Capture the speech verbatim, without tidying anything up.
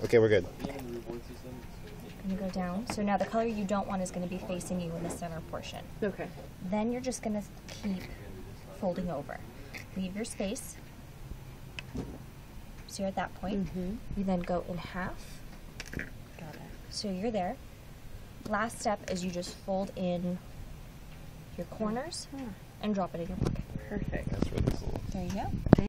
Okay, we're good. You go down. So now the color you don't want is going to be facing you in the center portion. Okay. Then you're just going to keep folding over. Leave your space. So you're at that point. Mm-hmm. You then go in half. Got it. So you're there. Last step is you just fold in your corners Huh. and drop it in your pocket. Perfect. That's really cool. There you go.